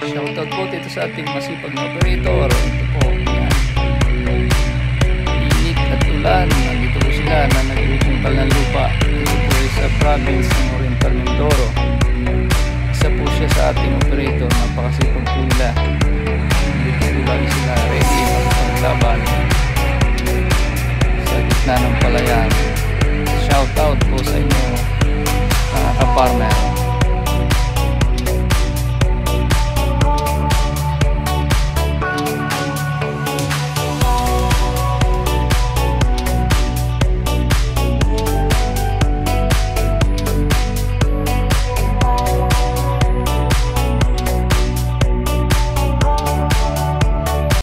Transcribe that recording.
Shoutout po dito sa ating masipag na operator. Ito po, yan. Init at ulan, nandito po sila na nagkukumpal ng lupa. Ito po ay sa province ng